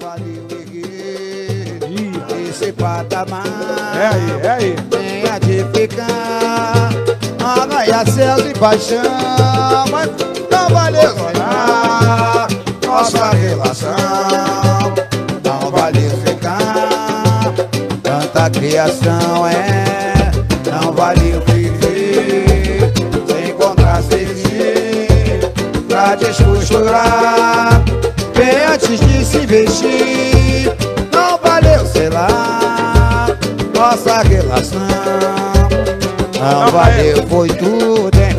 valeu erguer esse patamar. É aí. Venha de ficar, arranha céus e paixão, mas não valeu sonhar nossa relação. Não valeu ficar, tanta criação não valeu viver sem encontrar servir pra descosturar bem antes de se vestir. Não valeu selar nossa relação. Não valeu, foi tudo em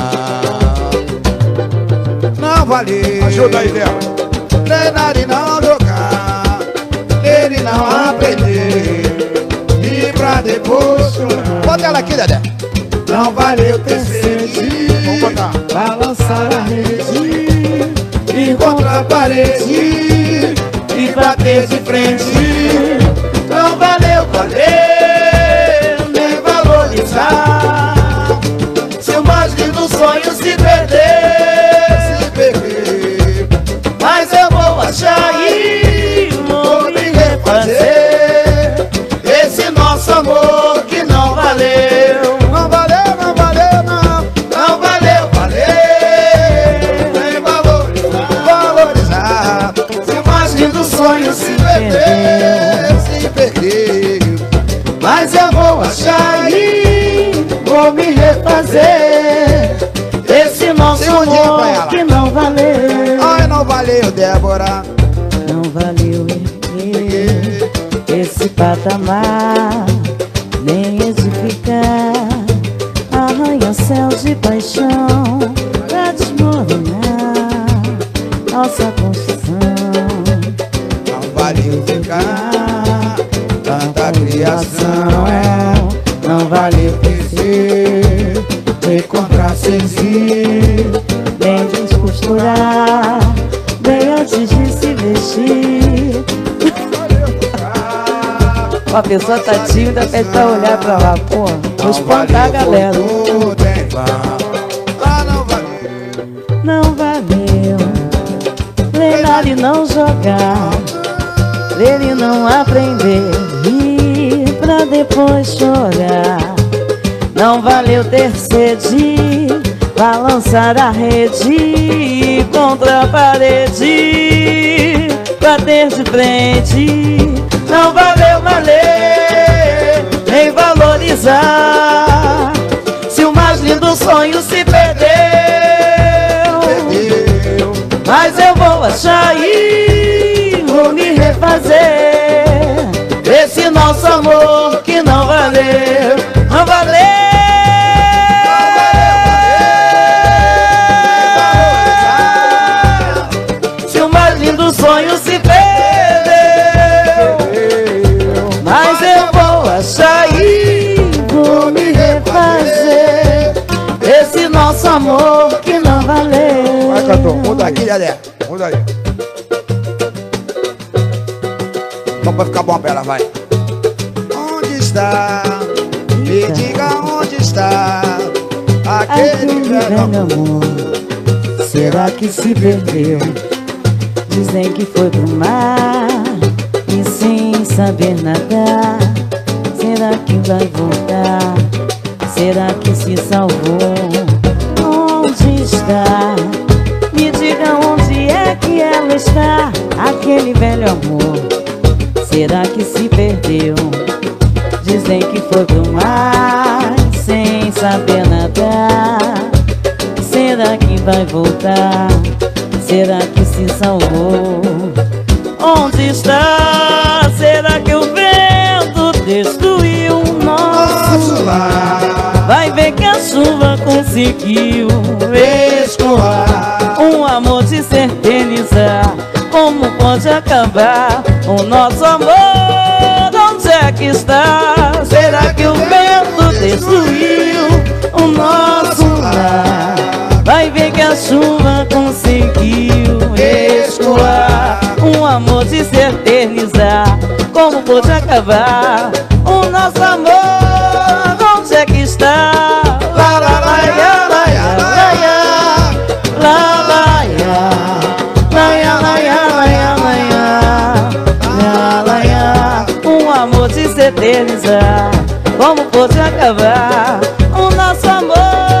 vão. Não valeu. Ajuda aí, Débora. Treinar e não jogar, ler e não aprender, e pra depois chorar. Bota ela aqui, Dedé. Não valeu ter sede, Vamos botar. balançar a rede, ir contra a parede e bater de frente. Não valeu valer, nem valorizar. Se o mais lindo sonho se perder, mas eu vou achar e vou me refazer esse nosso amor que não valeu. Não valeu, não valeu, não valeu, nem valorizar. Se o mais lindo sonho se perder, mas eu vou achar e vou me refazer esse nosso amor que não valeu. Ai, não valeu, Débora. Não valeu erguer esse patamar, nem edificar arranha-céus de paixão pra desmoronar nossa construção. Não valeu ficar, tanta criação não valeu crescer, encontrar seduzir, Bem descosturar, bem antes de se vestir. A pessoa tá tímida, pede pra olhar pra lá, pô. Vou espantar a galera. Não valeu treinar e não jogar, ler e não aprender, rir pra depois chorar. Não valeu ter sede, balançar a rede contra a parede, bater de frente. Não valeu valer, nem valorizar. Se o mais lindo sonho se perdeu, mas eu vou achar e vou me refazer esse nosso amor que não valeu. Não valeu. Se o mais lindo sonho se perdeu, mas eu vou achar e vou me refazer esse nosso amor que não valeu. Vai, cantor, muda aqui, Dedé. Muda aí. Só pra ficar bom pra ela, vai. Onde está? Me diga onde está aquele velho amor. Será que se perdeu? Dizem que foi pro mar e sem saber nadar. Será que vai voltar? Será que se salvou? Onde está? Me diga onde é que ela está, aquele velho amor. Será que se perdeu? Dizem que foi pro mar sem saber nadar. Será que vai voltar? Será que se salvou? Onde está? Será que o vento destruiu o nosso lar? Vai ver que a chuva conseguiu escoar um amor de se eternizar. Como pode acabar o nosso amor? Onde é que está? Será que o vento destruiu o nosso lar? Vai ver que a chuva conseguiu escoar um amor de se eternizar. Como pode acabar o nosso amor? Onde é que está? La la la ya la ya la ya, la la ya, la ya la ya la ya la ya. eternizar. Como pode acabar o nosso amor?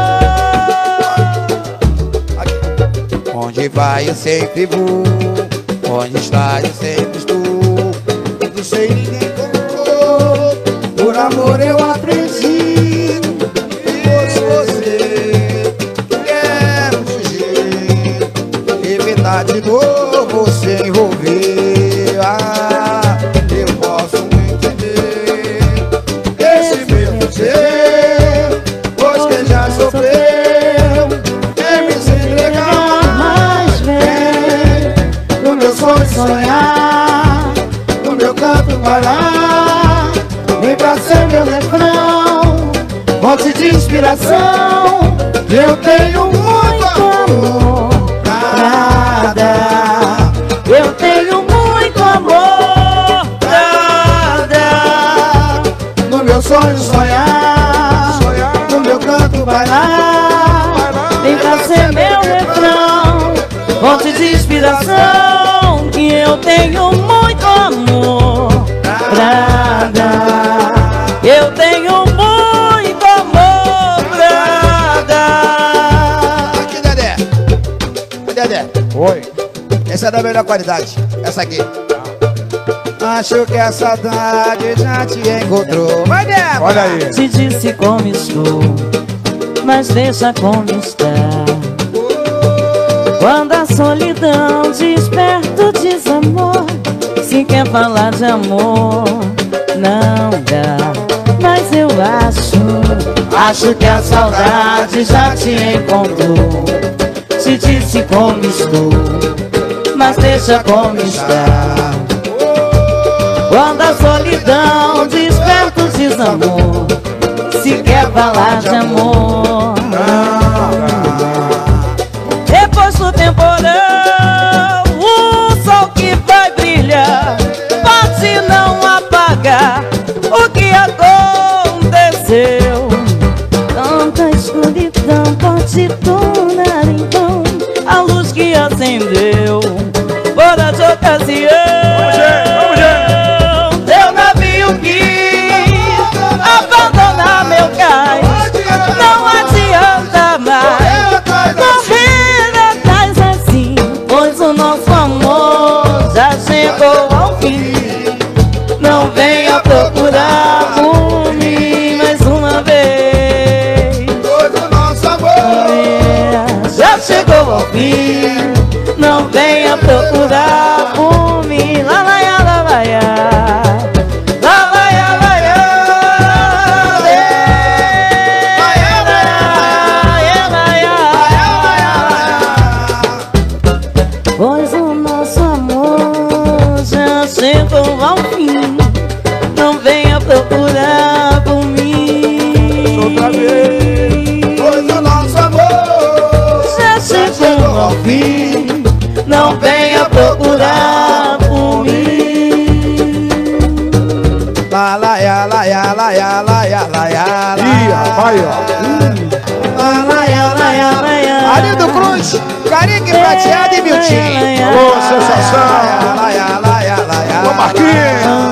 Onde vai eu sempre vou, onde está eu sempre estou. Não sei ninguém contou, por amor eu aprendi. E se você quer fugir, evitar de novo se envolver, eu posso entender esse meu ser, pois quem já sofreu é me se entregar. Mas vem No meu sonho sonhar, no meu canto parar, vem pra ser meu refrão, fonte de inspiração. Eu tenho muito amor pra dar, eu tenho muito amor pra dar. no meu sonho sonhar, no meu canto parar, Vem pra ser meu refrão, fonte de inspiração. Que eu tenho muito amor pra dar. Eu tenho muito amor pra dar. Aqui, Dedé. Dedé, Oi. essa é da melhor qualidade, essa aqui. Acho que a saudade já te encontrou. Vai, Dedé. Olha aí. Te disse como estou, mas deixa como está. Quando a solidão desperta o desamor, se quer falar de amor, não dá. Mas eu acho que a saudade já te encontrou. Te disse como estou, mas deixa como está. Quando a solidão desperta o desamor, se quer falar de amor, depois do temporão, o sol que vai brilhar pode não apagar o que aconteceu. Tanta escuridão pode tornar em vão a luz que acendeu fora de ocasião. Teu navio quis abandonar meu cais, não adianta mais correr atrás assim, pois o nosso amor já chegou ao fim. Não venha procurar por mim mais uma vez, Pois o nosso amor já chegou ao fim. Não venha procurar por mim. Lá, lá, lá, lá, lá, lá, lá, lá, pois o nosso amor já chegou ao fim. Não venha procurar por mim. Outra vez. Pois o nosso amor Já chegou ao fim. Não venha procurar por mim. La la ya la ya la ya la ya la ya la. Ih, rapaz, ó. La la ya la ya la ya. Arindo Cruz, Carique Prateado e Miltinho. Alô, sensação. La ya la ya la ya. Ô, Marquinhos.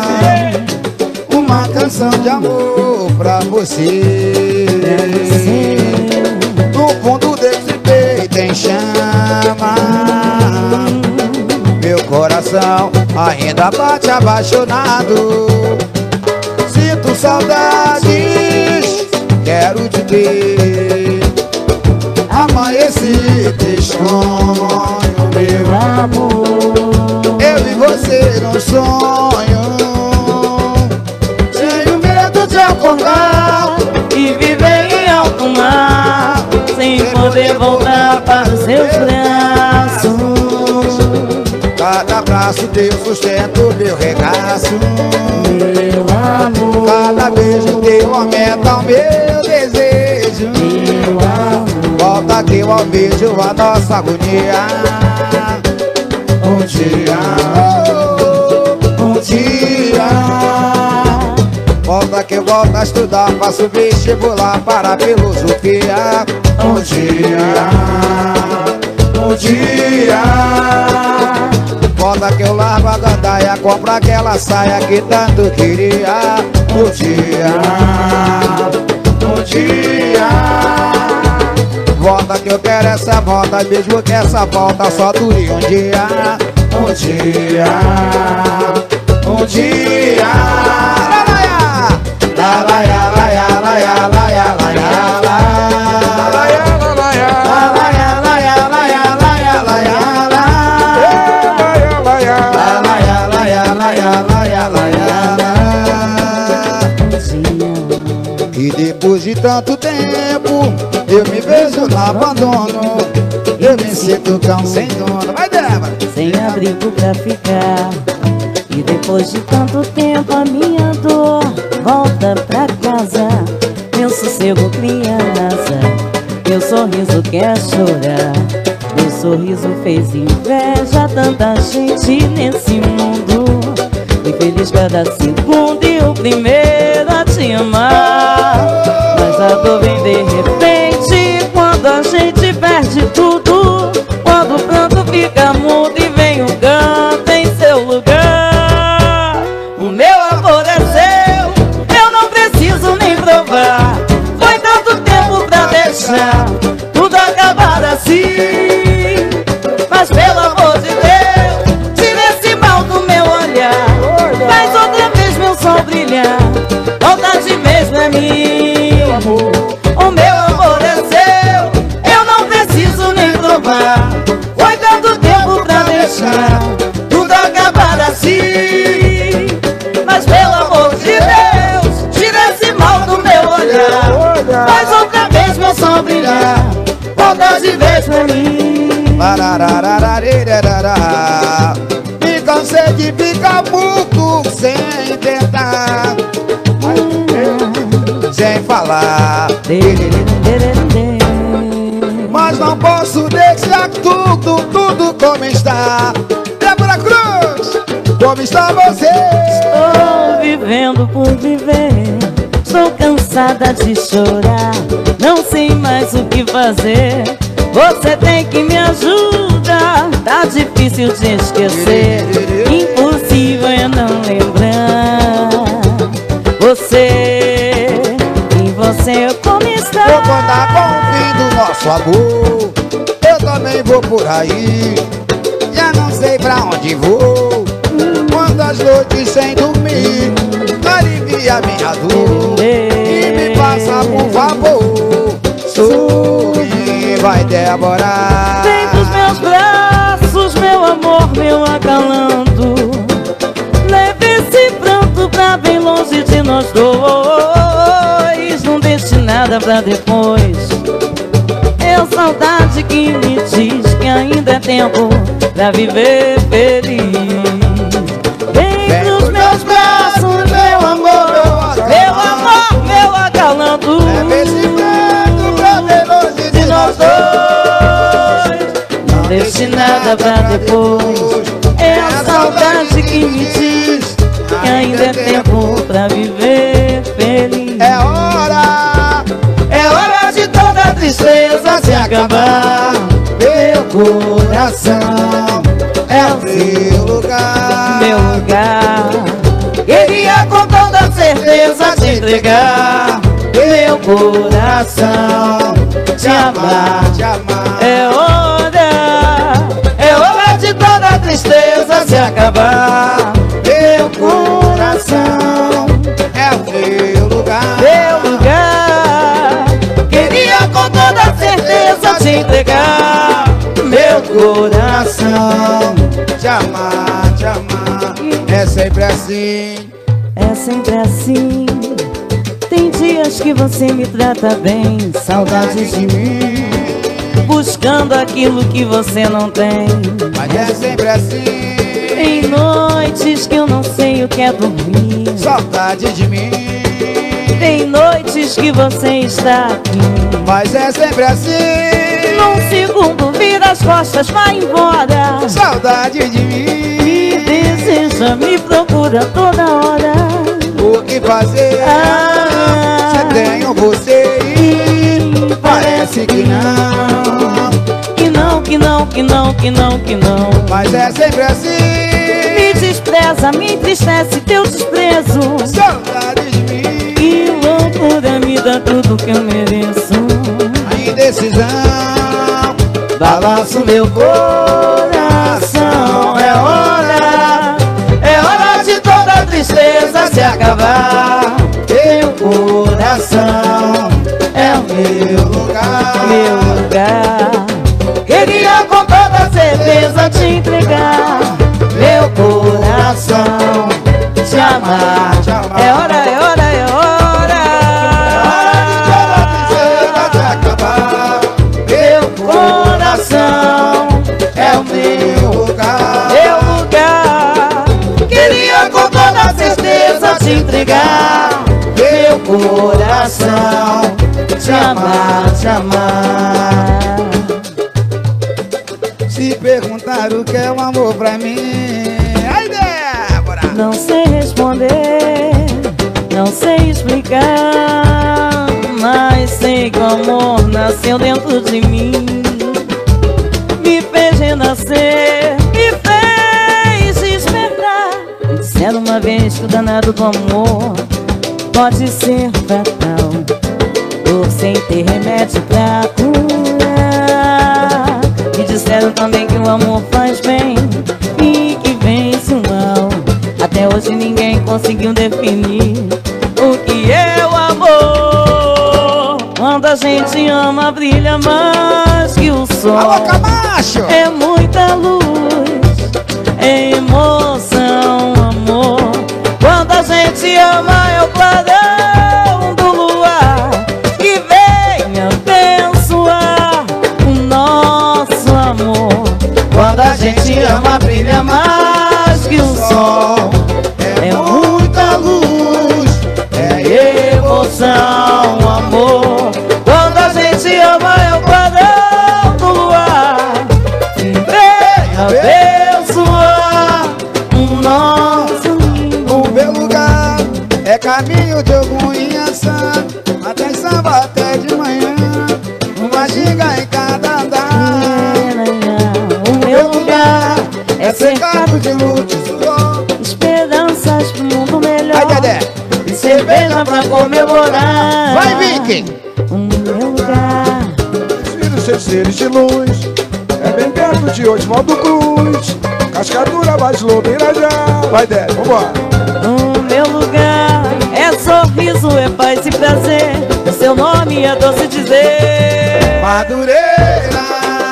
Uma canção de amor pra você. No fundo desse peito em chama, meu coração ainda bate apaixonado. Sinto saudades, quero te ter. Amanheci de sonho, meu amor. Eu e você num sonho. Tenho medo de acordar E viver em alto mar, sem poder voltar para os seus braços. Cada abraço teu sustento meu regaço. Meu amor, Cada beijo teu aumenta o meu desejo. meu amor, Volta que eu almejo a nossa agonia. Um dia, um dia. Volta que eu volto a estudar, faço vestibular para a filosofia. Um dia, um dia. volta que eu largo a gandaia, compro aquela saia que tanto queria. Um dia, volta que eu quero essa volta, mesmo que essa volta só dure um dia. Um dia, la la ya, la ya, la ya, la ya, la ya, la e depois de tanto tempo eu me vejo no abandono, eu me sinto tão sem dono. Vai, Débora! Sem abrigo pra ficar. E depois de tanto tempo a minha dor volta pra casa. Meu sossego cria asa, meu sorriso quer chorar. Meu sorriso fez inveja a tanta gente nesse mundo. Fui feliz cada segundo e o primeiro a te amar. Mas a dor vem de repente quando a gente perde tudo. Quando o pranto fica mudo e vem o canto em seu lugar. O meu amor é seu, eu não preciso nem provar. Foi tanto tempo pra deixar tudo acabar assim. Mas pelo amor de Deus, tira esse mal do meu olhar. Faz outra vez meu sol brilhar. Vontade mesmo é minha. O meu amor é seu, eu não preciso nem provar. Foi tanto tempo pra deixar tudo acabar assim. Mas pelo amor de Deus, tira esse mal do meu olhar. Faz outra vez meu sol brilhar. Vontade mesmo é minha. Me cansei de ficar puto sem tentar, sem falar, mas não posso deixar tudo como está. Débora Cruz, como está você? Estou vivendo por viver, estou cansada de chorar. Não sei mais o que fazer, você tem que me ajudar. Tá difícil de esquecer, impossível é não lembrar. Você, em você como está? Vou contar com o fim do nosso amor. Eu também vou por aí, já não sei pra onde vou. Quantas noites sem dormir, alivia minha dor e me passa por favor. Sorri, vai, Débora. Vem pros meus braços, meu amor, meu acalanto. Leve esse pranto pra bem longe de nós dois. Não deixe nada pra depois. É saudade que me diz que ainda é tempo pra viver feliz. Vem pros meus braços, meu amor, meu acalanto. Leve esse pranto pra bem longe de nós dois. Não deixe nada pra depois. É a saudade que me diz que ainda é tempo pra viver feliz. É hora de toda a tristeza se acabar. Meu coração é o seu lugar. Meu lugar, Queria com toda certeza te entregar meu coração, te amar, te amar. é hora De toda a tristeza se acabar. Meu coração é o seu lugar. meu lugar. Queria com toda certeza te entregar meu coração, te amar, te amar. É sempre assim. É sempre assim. Tem dias que você me trata bem, saudades de mim, buscando aquilo que você não tem. Mas é sempre assim. Tem noites que eu não sei o que é dormir. Saudade de mim. Tem noites que você está aqui. Mas é sempre assim. Num segundo vira as costas, vai embora. Saudade de mim. Me deseja, me procura toda hora. O que fazer? Se tenho você e parece que não que não, que não, que não, que não. Mas é sempre assim. Me despreza, me entristece teu desprezo. Saudade de mim. Que loucura, me dá tudo que eu mereço. A indecisão Balanço meu coração. É hora de toda tristeza se acabar. Teu coração é o meu lugar. Meu lugar. Queria com toda certeza te entregar meu coração, te amar. É hora, é hora, é hora. De acabar. Meu coração é o meu lugar. Meu lugar. Queria com toda certeza te entregar Meu coração te amar, te amar. Se perguntar o que é o amor pra mim, ai Débora! Não sei responder, não sei explicar, mas sei que o amor nasceu dentro de mim. Me fez renascer, me fez despertar. Disseram uma vez que o danado do amor pode ser fatal, dor sem ter remédio pra curar. Me disseram também que o amor faz bem e que vence o mal. Até hoje ninguém conseguiu definir o que é o amor. Quando a gente ama, brilha mais que o sol. Alô, Camacho! É muita luz, é emoção, amor. Quando a gente ama, é o clarão do luar que vem abençoar o nosso amor. Quando a gente ama, brilha mais que o sol. É muita luz, é Emoção, amor. Quando a gente ama, é o clarão do luar que vem abençoar o nosso lindo. o meu lugar. É caminho de algum Inhaçã, até samba até de manhã. Uma giga em cada andar. O meu lugar é cercado cercado de luta e suor. esperanças pro mundo melhor. Ai, Dedé! E cerveja pra comemorar. Vai, Vicky! O meu lugar Filhos sem seres de luz, é bem perto de Oswaldo Cruz, Cascadura, mais Lobo, Irajá. Vai, Débora, vambora. o meu lugar é sorriso, é paz e prazer. O seu nome é doce dizer. Madureira!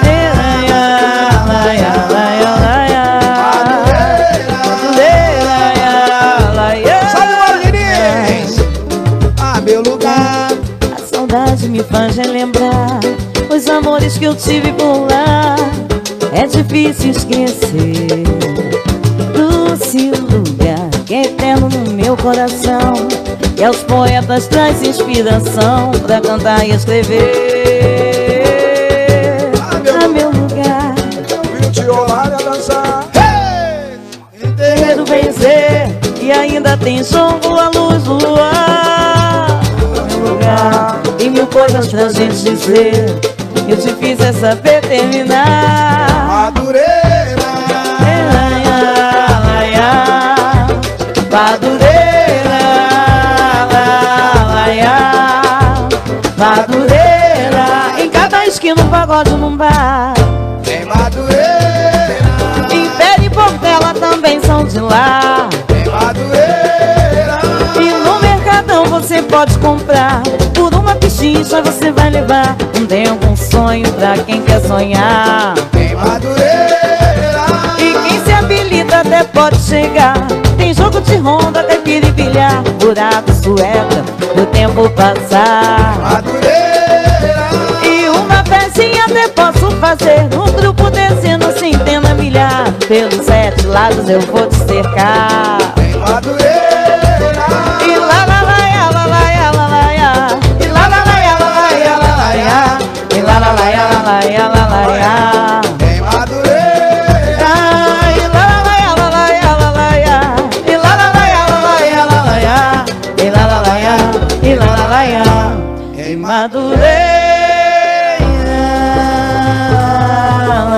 Salve, Margarines! Ah, meu lugar. A saudade me faz relembrar os amores que eu tive por lá. É difícil esquecer doce lugar que é eterno no meu coração, e aos poetas traz inspiração pra cantar e escrever. Ah, meu lugar, Eu vi te olhar e a dançar. quero vencer, e ainda tem jogo à luz do luar. Meu lugar, tem mil coisas pra gente dizer, eu te fiz é saber terminar. Madureira! Madureira, Madureira, em cada esquina um pagode num bar. Tem Madureira! Império e Portela também são de lá. Tem Madureira! E no Mercadão você pode comprar, por uma pichincha você vai levar um tempo, um sonho pra quem quer sonhar. Tem Madureira! E quem se habilita até pode chegar. Tem jogo de ronda, caipira e bilhar, buraco, sueca, do tempo passar. Madureira! E uma pecinha até posso fazer, um grupo descendo centena milhar. Pelos 7 lados eu vou te cercar. Tem Madureira! E lá lá lá ya, lá lá ya, lá lá ya. E lá lá lá ya, lá lá ya, lá lá ya. E lá lá lá ya, lá lá ya, lá lá ya. Tem Madureira! E lá lá lá ya, lá lá ya, lá lá ya. E lá lá lá ya, lá lá ya, lá lá ya. E lá lá lá ya, e lá lá lá ya. Tem Madureira.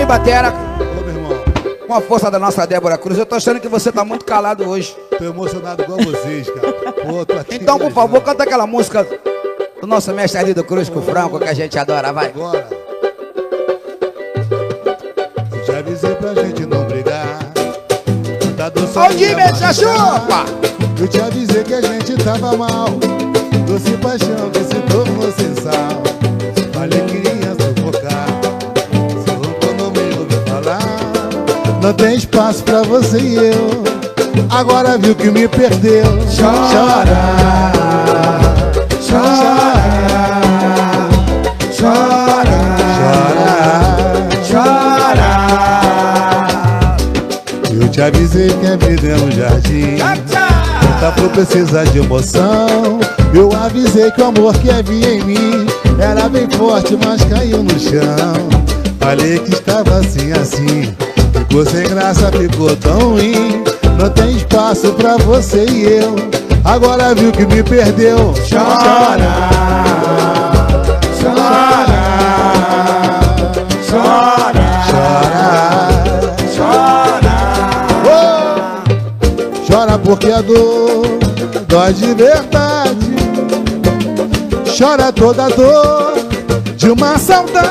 Paulinho Batera, Ô, meu irmão, com a força da nossa Débora Cruz. Eu tô achando que você tá muito calado hoje. tô emocionado igual vocês, cara. Pô, tô aqui Então, por imaginando. favor, canta aquela música do nosso mestre Arlindo Cruz com o Franco, que a gente adora, vai. Agora. Eu já avisei pra gente não brigar. Tá doce. Ô, Jimmy, já chupa! Eu te avisei que a gente tava mal. Doce paixão que se tornou sem sal. Falei que ia sufocar. Se roncou no meio ouviu falar. Não tem espaço pra você e eu. Agora viu que me perdeu. Chora, chora, chora, chora, chora. Eu te avisei que a vida é um jardim. Não tá por precisar de emoção. Eu avisei que o amor que havia em mim era bem forte, mas caiu no chão. Falei que estava assim, assim. Ficou sem graça, ficou tão ruim. Não tem espaço pra você e eu. Agora viu que me perdeu. Chora, chora, chora, chora, chora. Chora porque a dor dói de verdade. Chora toda a dor de uma saudade.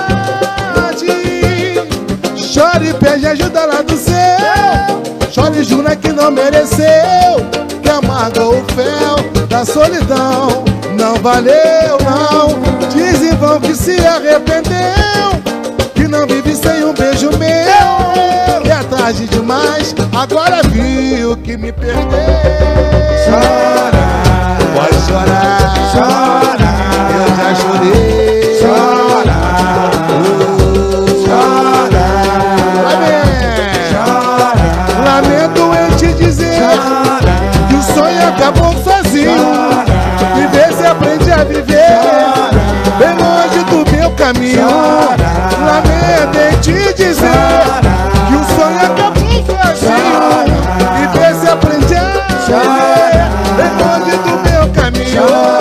Chora e pede ajuda lá do céu. Chora e jura que não mereceu, que amargou o fel da solidão. Não valeu, não. Diz em vão que se arrependeu, que não vive sem um beijo meu. E é tarde demais, agora viu que me perdeu. Chora, pode chorar, chora. Eu já chorei. Chora, chora. Vai bem. Chora. Lamento em te dizer que o sonho acabou sozinho. E vê se aprende a viver bem longe do meu caminho. Lamento em te dizer que o sonho acabou sozinho. E vê se aprende a viver bem longe do meu caminho.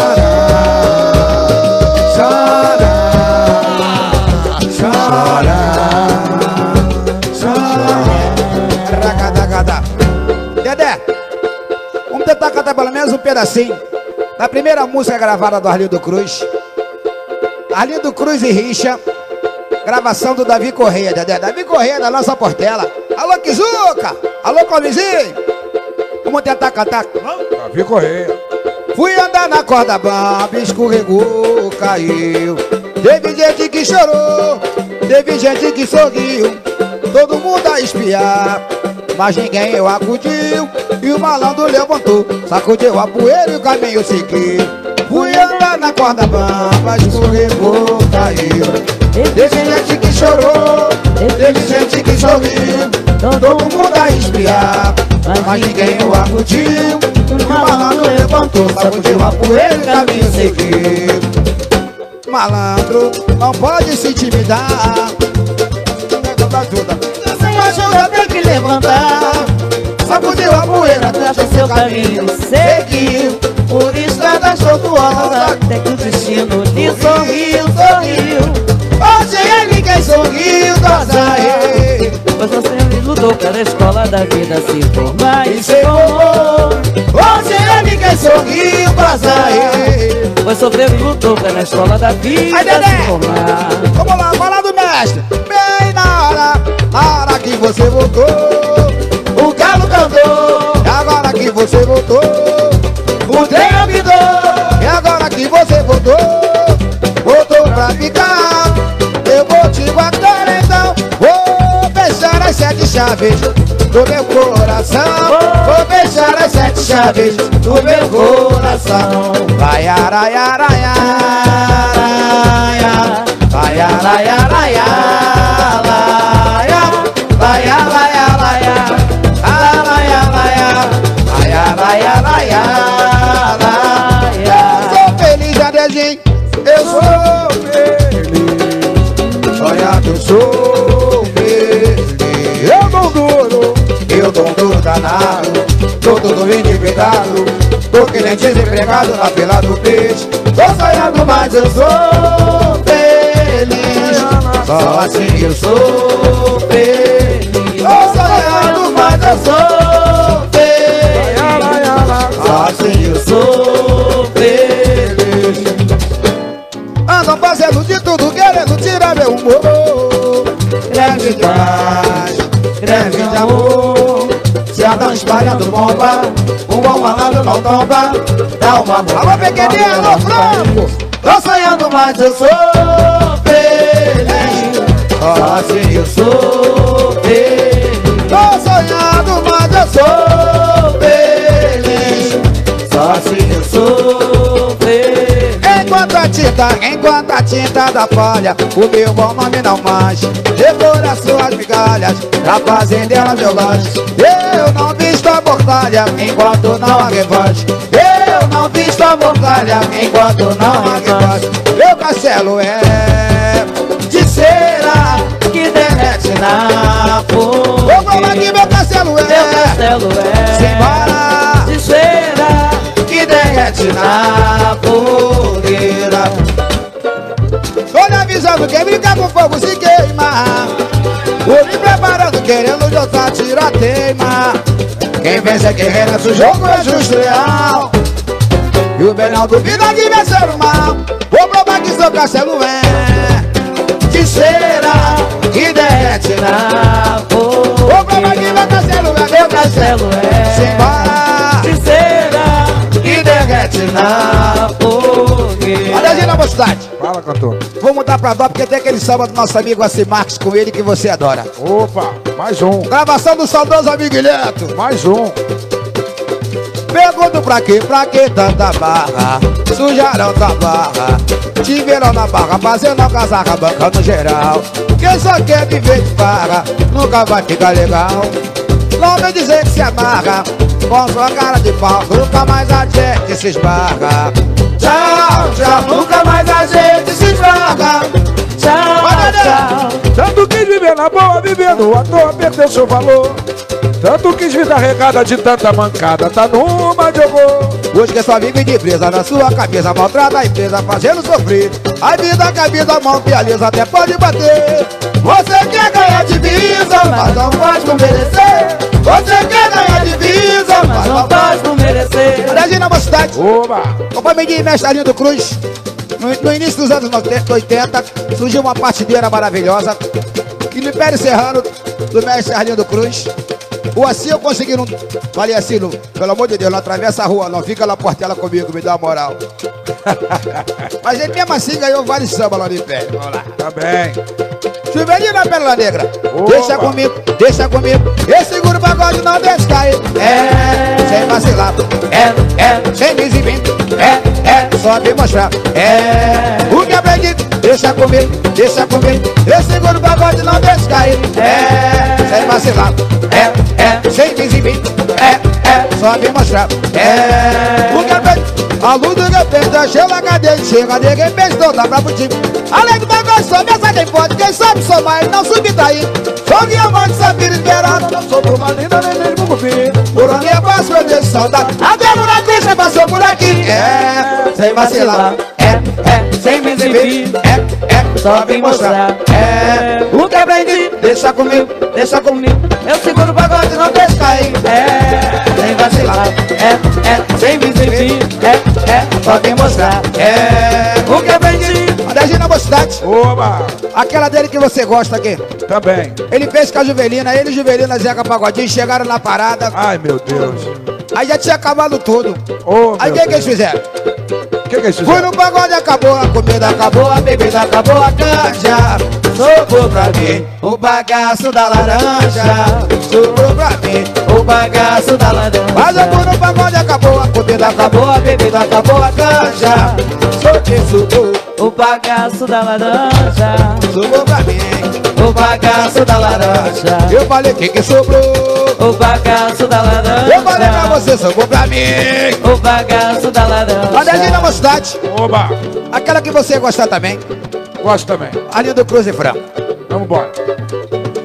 Dedé, vamos tentar cantar pelo menos um pedacinho da primeira música gravada do Arlindo Cruz. Arlindo Cruz e Richa, gravação do Davi Correia, Dedé. Davi Correia da nossa Portela. Alô, Kizuca! Alô, Comizinho! Vamos tentar cantar. Davi Correia. Fui andar na corda bamba, escorregou, caiu. Teve gente que chorou, teve gente que sorriu. Todo mundo a espiar, mas ninguém eu acudiu. E o malandro levantou, sacudiu a poeira e o caminho seguiu. Fui andar na corda bamba, escorregou, caiu. Teve gente que chorou, teve gente que sorriu. Todo mundo a espiar, mas ninguém eu acudiu. E o malandro levantou, sacudiu a poeira e o caminho seguiu. Malandro, não pode se intimidar. Sem ajuda tem que levantar. Sacudiu a poeira, Atrás seu caminho seguiu. por estradas tortuosas. Até que o destino lhe sorriu, sorriu. Hoje ele quem sorriu, dança ele. Pois você lutou para a escola da vida se formar E se formou. Hoje ele quem sorriu, dança ele. Pois sofreu e lutou para a escola da vida Aí, Dedé. se formar. Vamos lá, fala do mestre. Bem na hora que você voltou, o galo cantou. E agora que você voltou, o trem apitou. E agora que você voltou, voltou pra ficar. Eu vou te guardar então. Vou fechar as 7 chaves do meu coração. Vou fechar as 7 chaves do meu coração. Vai, araiaraiá, vai, araiaraiá, vai, araiaraiá, eu sou feliz, Jadezinho. Eu sou feliz. Olha que eu sou feliz. Eu dou um duro danado. Tô todo endividado. Tô que nem desempregado na fila do peixe. Tô sonhando, mas eu sou feliz. Só assim eu sou feliz. Tô sonhando, mas eu sou feliz. Só assim eu sou feliz. Andam fazendo de tudo, querendo tirar meu humor. Greve de paz, greve de amor. Se andam espalhando bomba, um bom malandro não tomba. Dá uma boa. Alô, pequenininha, alô, Franco. Tô sonhando, mas eu sou feliz. Só assim eu sou feliz. Tô sonhando, mas eu sou feliz. Só assim eu sou feliz. Enquanto a tinta da palha, o meu bom nome não manche. Devora suas migalhas, pra fazendeira meu lanche. Eu não visto a mortalha, enquanto não há revanche. Eu não visto a mortalha, enquanto não há revanche. Meu castelo é de cera que derrete na fogueira. Vou falar que meu castelo é simbora de cera que derrete na fogueira. Tô lhe avisando, quem brinca com fogo se queima. Tô me preparando, querendo jogar tira-teima. Quem vence é quem renasce, o jogo é justo e leal. E o bem não duvida de vencer o mal. Vou provar que seu castelo é de cera que derrete na fogueira. Vou provar que meu castelo é simbora de cera que derrete na fogueira. Adesina na mocidade. Fala, cantor. Vou mudar pra dó porque tem aquele samba do nosso amigo Assi Marques com ele que você adora. Opa, mais um. Gravação do saudoso amigo Guilherme. Mais um. Pergunto pra que tanta barra? Sujaram tua barra, te viram na barra, fazendo algazarra, bancando geral. Quem só quer viver de barra, nunca vai ficar legal. Não me dizer que se amarra, com sua cara de pau, nunca mais a gente se esbarra. Tchau, tchau, nunca mais a gente se esbarra. Tchau, Tanto quis viver na boa, vivendo à toa, perdeu seu valor. Tanto quis vida regada de tanta mancada, tá numa de horror. Hoje que é sua amiga de empresa, na sua cabeça maltrata a empresa, fazendo sofrer. A vida que a vida mão pializa, até pode bater. Você quer ganhar divisa, mas não faz por merecer. Você quer ganhar divisa, mas não faz por merecer. Adesina na mocidade. Oba! Conforme diz mestre Arlindo Cruz, no início dos anos 80, surgiu uma partideira maravilhosa. E no Império Serrano, do mestre Arlindo Cruz, o assim eu consegui não... Falei assim, pelo amor de Deus, não atravessa a rua, não fica na portela comigo, me dá uma moral. Mas ele mesmo assim ganhou vários samba lá no Império. Vamos lá. Tá bem. Chuvelinho na Pérola Negra. Oba. Deixa comigo. Esse seguro pagode não deixa cair. Sem vacilar. Sem me exibir. Só me mostrar. O que aprendi. Deixa comigo. Esse seguro pagode não deixa cair. Sem vacilar. Sem me exibir. Só me mostrar. O que aprendi. A luz do meu peito, chega a cadeia, chega, ninguém pensou, dá pra putinho. Além do bagulho, sobe, essa quem pode, quem sabe somar, ele não subir daí. Sou minha mãe de safira esperada, não sou por uma linda, nem mesmo por fim. Por onde eu passo, eu deixo saudade. A demora deixa, passou por aqui. Sem vacilar. sem me exibir, Só vim mostrar. O que aprendi, Deixa comigo. eu seguro o pagode, não deixa cair. Sem vacilar. Sem me exibir, Só vim mostrar. o que aprendi, Adesina na mocidade. Oba! Aquela dele que você gosta aqui. Tá bem. Ele fez com a Juvelina, ele e Juvelina, Zeca Pagodinho, chegaram na parada. Ai, meu Deus. Aí já tinha acabado tudo. Oh, Aí o meu que eles fizeram? O que eles Fui fizeram? no pagode, acabou a comida, acabou a bebida, acabou a canja. Sobrou pra mim o bagaço da laranja. Sobrou pra mim o bagaço da laranja. Mas eu fui no pagode, acabou a comida, acabou a bebida, acabou a canja. Só que sobrou o bagaço da laranja, sobrou pra mim o bagaço da laranja, Eu falei que sobrou. o bagaço da laranja, Eu falei pra você, sobrou pra mim. o bagaço da laranja. Adesina na mocidade. Oba! Aquela que você gosta também. Gosto também. Arlindo Cruz e Franco. Vamos embora.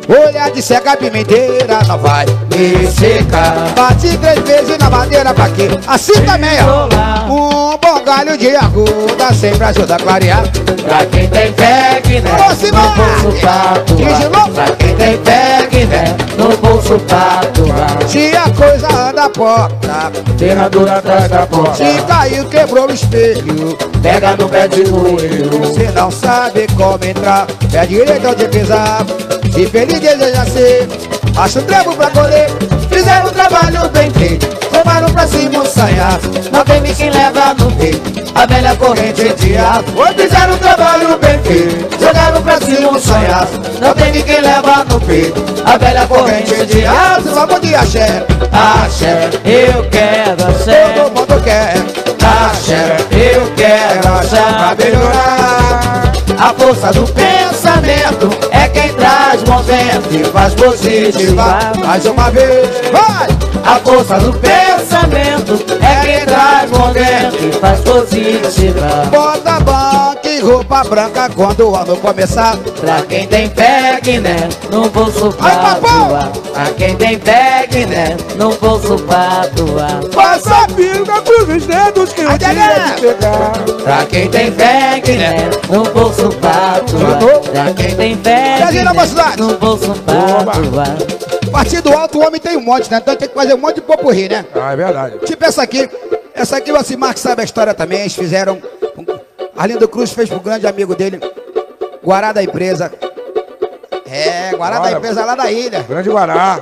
olhar de cega pimenteira não vai me secar. Bati 3 vezes na madeira pra quê? Assim também, ó. Um bom galho de arruda sempre ajuda a clarear. Pra quem tem fé que né, no bolso pra atuar. Pra quem tem fé que né, no bolso pra atuar. Se a coisa anda a porta, Ferradura atrás da porta. se caiu, quebrou o espelho. Pega no pé de joelho. Se não sabe como entrar, pé direito onde pisar. Se feliz deseja ser, acha um trevo pra colher. Fizeram um trabalho bem feito, tomaram pra cima um sanhaço. Não tem quem leva no peito a velha corrente de aço. Fizeram um trabalho bem feito, Jogaram pra cima um sonhaço. Não tem quem leva no peito a velha corrente de aço. Vamos de axé, Axé, eu quero axé. todo mundo quer. Axé, eu quero axé. Pra melhorar, A força do pensamento é quem traz movimento e faz positivar. mais uma vez, vai! A força do pensamento é quem traz movimento e faz positivar. Bota banca e roupa branca quando o ano começar. Pra quem tem fé que né, no bolso pra Ai, papai! atuar. Pra quem tem fé que né, no bolso pra atuar. Passa a pinga pros dedos que eu Ai, tinha Dedé! de pegar. Pra quem tem fé que né, no bolso pra atuar. Pra quem tem fé que Imagina, né, mocidade! no bolso pra atuar. Partido alto, o homem tem um monte, né? Então tem que fazer um monte de popurrí, né? Ah, é verdade. Tipo essa aqui o Acimar que sabe a história também. Eles fizeram. Arlindo Cruz fez pro grande amigo dele, Guará da Empresa. É, Guará da Olha, Empresa lá da ilha. Grande Guará.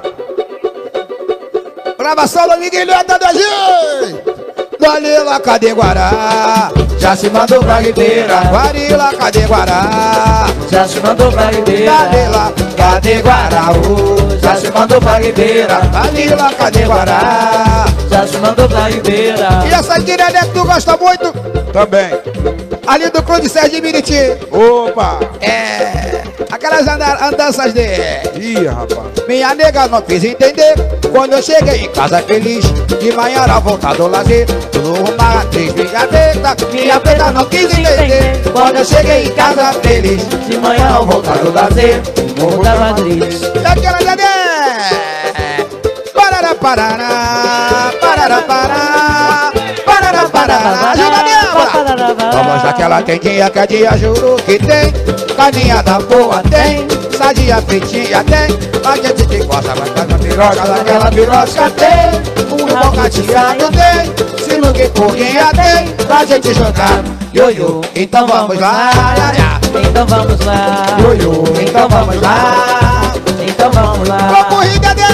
Gravação do Miguelhota da gente. Dalila, cadê Guará? Já se mandou pra Ribeira, Guarila, cadê Guará? já se mandou pra Ribeira. Dalila, cadê Guará? Já se mandou pra Ribeira, Dalila, cadê Guará? já se mandou pra Ribeira. E essa direita que tu gosta muito? Também. Arlindo Cruz de Sérgio de Miriti. Opa. É, aquelas andanças de... Ih, rapaz. Minha nega não quis entender. Quando eu cheguei em casa feliz, de manhã era voltar do lazer, uma atriz minha preta não quis entender. Quando eu cheguei em casa feliz, De manhã ao voltar do lazer, morro da matriz. daquela dedé. Parará, parará, parará, parará, parará, parará. Ajuda, Débora! Vamos daquela tendinha que a dia juro que tem. Caninha da boa tem, sadia fritinha tem. A gente que gosta mais da piroca, daquela pirosca tem. Um bom cateado tem, se não que porquinha tem. Pra gente jogar ioiô, então vamos lá. Então vamos lá, Ioiô, então vamos lá. então vamos lá. Vamos rir, Dedé!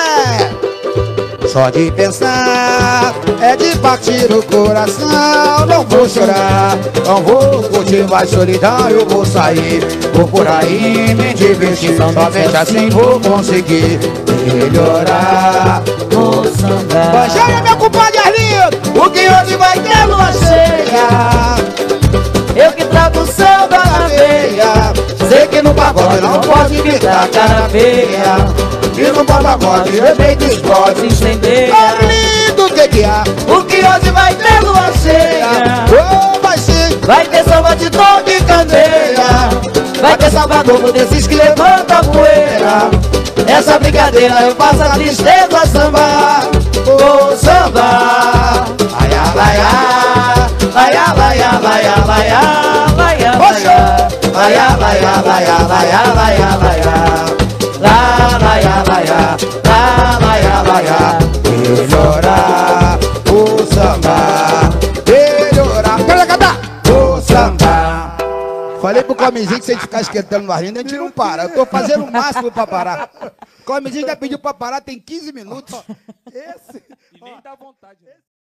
Só de pensar é de partir o coração. Não vou chorar, não vou curtir mais solidão. Eu vou sair, vou por aí me divertir. Somente assim vou conseguir melhorar. Vou sambar. Banjara, meu compadre Arlindo, o que hoje vai ter lua cheia. Eu que trago o samba na veia. Sei que no pagode não pode pintar cara feia. E no pagode respeito os Se podes. incendeia. Arlindo, o que há? O que hoje vai ter lua cheia. Oh, vai sim. Vai ter samba de tom de candeia. Vai ter samba novo desses que levanta a poeira. Essa brincadeira eu faço a tristeza sambar. Vou sambar. Laia, laia, laia, laia, laia, laia, Laia, laia, laia, laia, laia, laia, laia. La, laia, laia, la, laia, laia. Melhorar o samba. Melhorar. Quer cantar? O samba. Falei pro Comezinho que se a gente ficar esquentando no Arlindo, a gente não para. Eu tô fazendo o máximo pra parar. Comezinho já pediu pra parar, tem 15 minutos. Esse... E nem dá vontade.